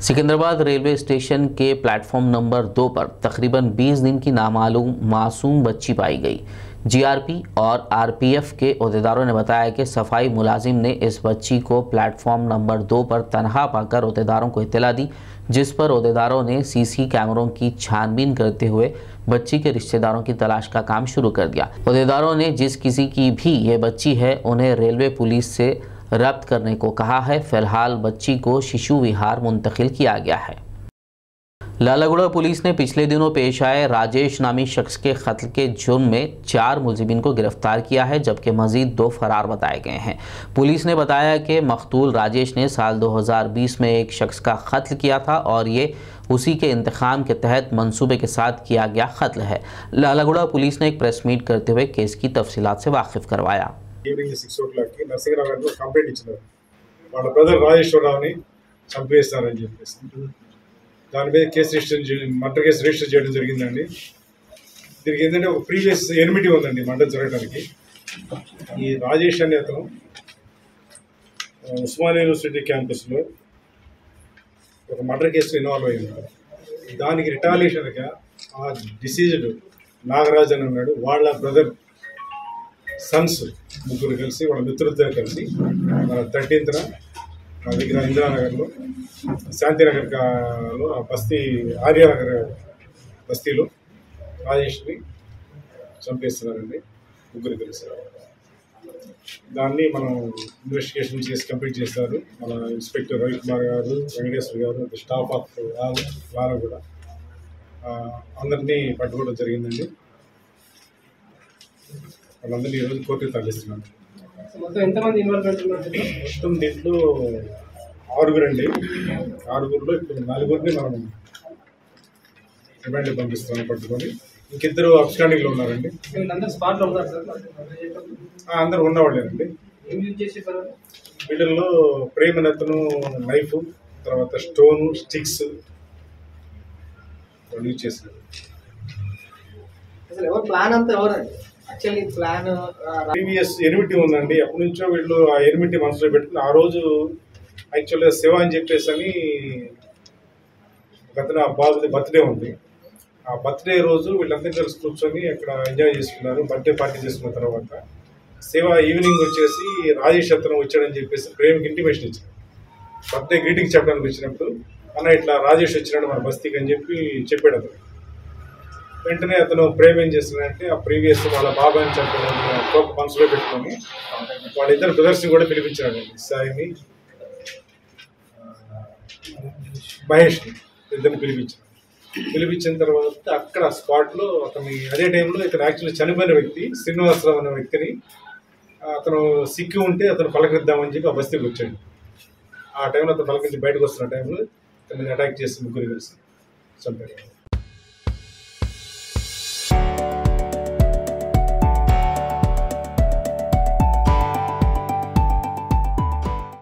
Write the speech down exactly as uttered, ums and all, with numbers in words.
Secunderabad railway station के platform number दो पर तकरीबन बीस दिन की नामालूम मासूम बच्ची पाई गई। जीआरपी और आरपीएफ के अहदेदारों ने बताया कि सफाई मुलाजिम ने इस बच्ची को प्लेटफॉर्म नंबर दो पर तनहा पाकर अहदेदारों को इत्तला दी, जिस पर अहदेदारों ने सीसी कैमरों की छानबीन करते हुए बच्ची के रिश्तेदारों की तलाश का काम शुरू कर दिया। अहदेदारों ने जिस किसी की भी ये बच्ची है उन्हें रेलवे पुलिस से रब्त करने को कहा है। फिलहाल बच्ची को शिशु विहार मुंतकिल किया गया है। लालागुड़ा पुलिस ने पिछले दिनों पेश आए राजेश नामी शख्स के कत्ल के जुर्म में चार मुलजिमीन को गिरफ्तार किया है, जबकि मजीद दो फरार बताए गए हैं। पुलिस ने बताया कि मकतूल राजेश ने साल दो हज़ार बीस में एक शख्स का कत्ल किया था और ये उसी के इंतकाम के तहत मंसूबे के साथ किया गया कत्ल है। लालागुड़ा पुलिस ने एक प्रेस मीट करते हुए केस की तफसीलात से वाकिफ करवाया। ఈవినింగ్ సిక్స్ ఓ క్లాక్కి నరసింహరావు కంప్లైంట్ ఇచ్చినారు, వాళ్ళ బ్రదర్ రాజేశ్వరరావుని చంపేస్తారని చెప్పేసి. దాని మీద case register murder case register చేయడం జరిగిందండి. దీనికి ఏంటంటే ఒక ప్రీవియస్ ఎనిమిటీ ఉందండి మర్డర్ జరగడానికి. ఈ రాజేష్ అనే అతను ఉస్మానియా యూనివర్సిటీ క్యాంపస్లో ఒక మర్డర్ కేసులో ఇన్వాల్వ్ అయ్యారు. దానికి రిటాలియేషన్గా ఆ డిసీజ్డ్ నాగరాజ్ అని ఉన్నాడు, వాళ్ళ బ్రదర్ సన్స్ ముగ్గురు కలిసి వాళ్ళ మిత్రులతో కలిసి మన థర్టీన్త్న మా దగ్గర ఇందిరానగర్లో శాంతినగర్లో బస్తీ ఆర్యానగర్ బస్తీలో రాజేష్ని చంపేస్తున్నారండి ముగ్గురు కలిసి. దాన్ని మనం ఇన్వెస్టిగేషన్ చేసి కంప్లీట్ చేస్తారు మన ఇన్స్పెక్టర్ రవికుమార్ గారు, వెంకటేశ్వర గారు, స్టాఫ్ ఆఫ్ వారు కూడా అందరినీ పట్టుకోవడం జరిగిందండి. వాళ్ళందరినీ ఈరోజు కోర్టుకు తరలిస్తున్నాను. మొత్తం దీంట్లో ఆరుగురు అండి. ఆరుగురులో ఇప్పుడు నలుగురిని మనం రిమాండ్ పంపిస్తున్నాం పట్టుకొని. ఇంకిద్దరు అబ్స్కాండింగ్లో ఉన్నారండి. అందరూ ఉన్నవాళ్ళేనండి. వీళ్ళల్లో ప్రేమ అతను నైఫ్, తర్వాత స్టోను, స్టిక్స్ యూజ్ చేశారు. ప్రీవియస్ ఎనిమిటీ ఉందండి, అప్పటి నుంచో వీళ్ళు ఆ ఎనిమిటీ మనసులో పెట్టుకుని ఆ రోజు యాక్చువల్గా శివ అని చెప్పేసి అని గత బాబుది బర్త్డే ఉంది. ఆ బర్త్డే రోజు వీళ్ళందరూ కలిసి కూర్చొని అక్కడ ఎంజాయ్ చేసుకున్నారు. బర్త్డే పార్టీ చేసుకున్న తర్వాత శివ ఈవినింగ్ వచ్చేసి రాజేష్ అతను వచ్చాడని చెప్పేసి ప్రేమకి ఇంటిమేషన్ ఇచ్చాడు. బర్త్డే గ్రీటింగ్ చెప్పడానికి వచ్చినప్పుడు అన్న ఇట్లా రాజేష్ వచ్చినాడు మన బస్తీకి అని చెప్పి చెప్పాడు అతను. వెంటనే అతను ప్రేమ ఏం చేస్తున్నాడంటే ఆ ప్రీవియస్ వాళ్ళ బాబాని చెప్పడం మనసులో పెట్టుకొని వాళ్ళిద్దరు బ్రదర్స్ని కూడా పిలిపించాడు, సాయిని మహేష్ని ఇద్దరిని పిలిపించాడు. పిలిపించిన తర్వాత అక్కడ స్పాట్లో అతని అదే టైంలో ఇతను యాక్చువల్లీ చనిపోయిన వ్యక్తి శ్రీనివాసరావు అనే వ్యక్తిని అతను సిక్కి ఉంటే అతను పలకరిద్దామని చెప్పి ఆ బస్తీకి వచ్చాడు. ఆ టైంలో అతను పలకరించి బయటకు వస్తున్న టైంలో ఇతన్ని అటాక్ చేసి ముగ్గురు కలిసి చంపాడు.